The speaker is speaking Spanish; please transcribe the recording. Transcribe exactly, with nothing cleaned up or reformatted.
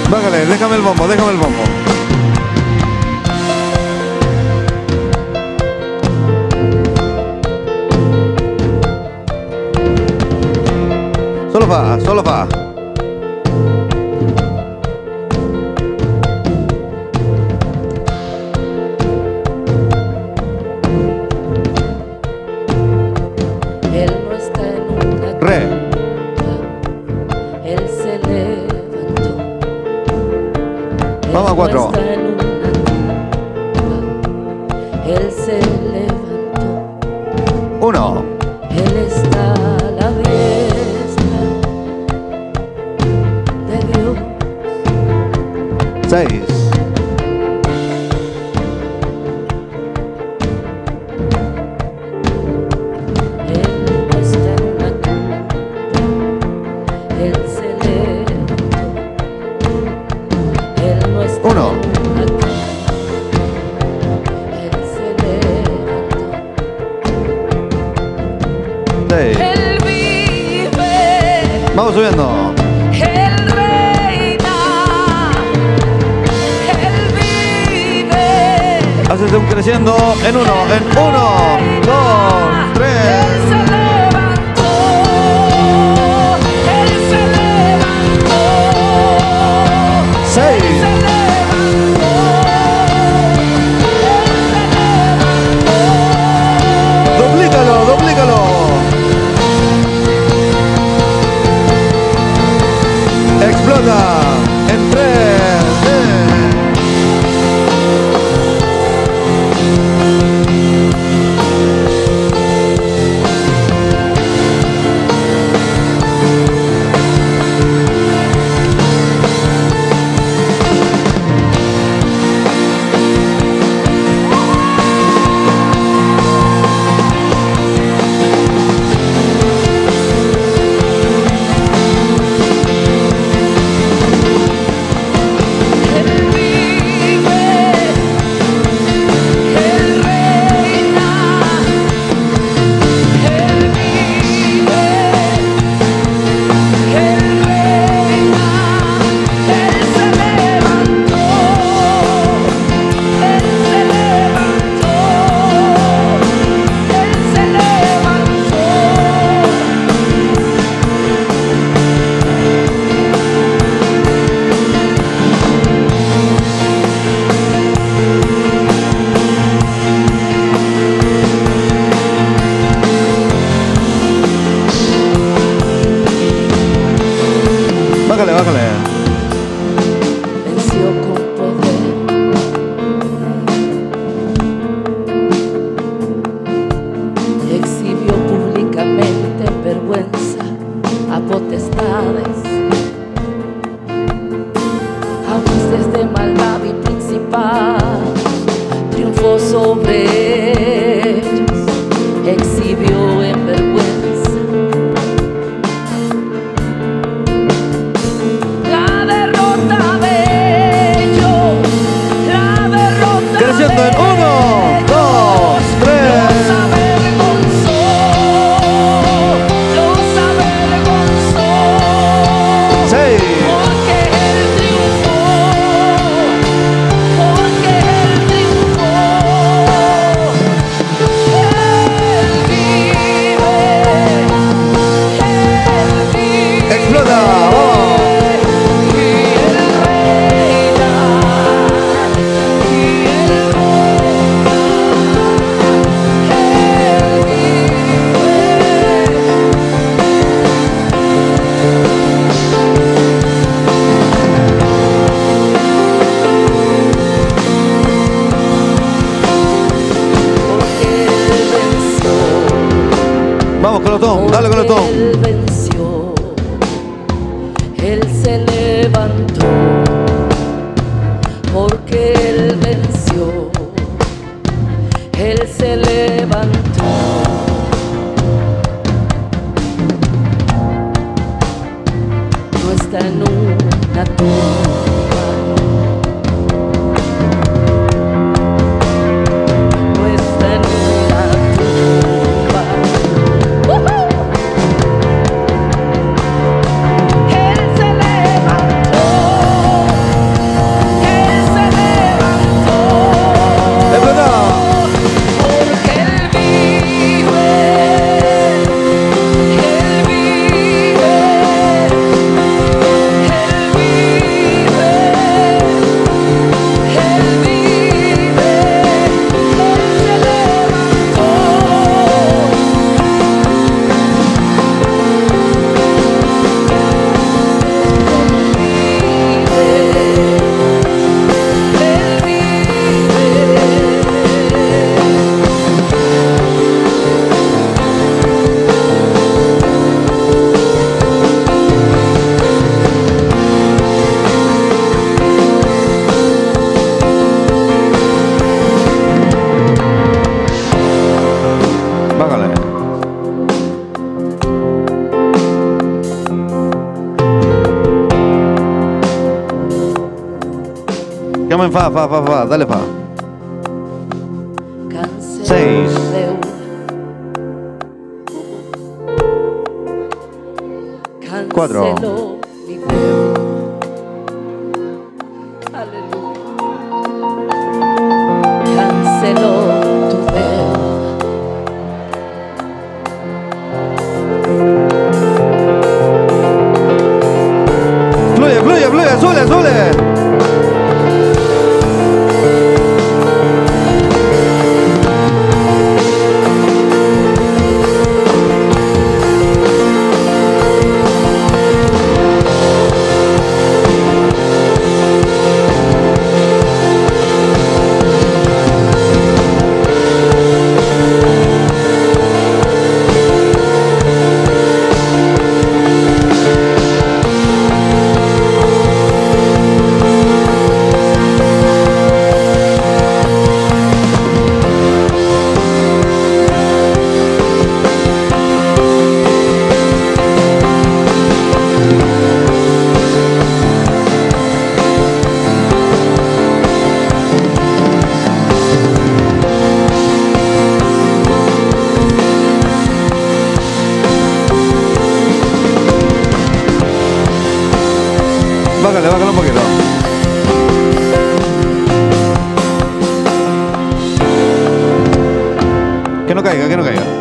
Bájale, déjame el bombo, déjame el bombo. Solo fa, solo fa. Él no está en una Re. Él se levantó. Él Vamos a cuatro. No está en una Él se levantó. Uno. Él está a la diestra de Dios. Seis. Él no está en una tumba. Él se levantó. Él no está Uno. en una tumba. Él se levantó. Seis. Él vive. Vamos subiendo. Él reina. Él vive. Haces un creciendo en uno, en uno, dos, Él tres. se levantó. Él se levantó. Seis. Él se levantó. Él se levantó. Duplícalo, duplícalo. Explota en tres. Él vive. Él reina. Él vive. Él reina. Él se levantó. Él se levantó. Él se levantó. Bájale, bájale. Venció con poder. Exhibió públicamente en vergüenza a potestades, a huestes de maldad y principados. Triunfó sobre ellos. Exhibió en vergüenza la derrota de ellos, la derrota Creciendo de en uno, dos, tres. Los avergonzó, los avergonzó. Seis. Porque Él triunfó, porque Él triunfó. Él vive, Él vive. Explota, vamos. Y Él reina, y Él rompa. Él porque Él venció. Vamos, Colotón, dale, Porque Colotón. Él venció, Él se levantó, porque Él venció, Él se levantó. No está en una tumba, no está en una tumba. ¡Woohoo! Él se levantó. llama en fa, fa, fa, fa. Dale fa. Cancelo Seis. deuda. Cuatro. Cancelo mi deuda. Aleluya. Cancelo tu deuda. Fluye, fluye, fluye, sube, sube. Bájale, bájale un poquito. Que no caiga, que no caiga.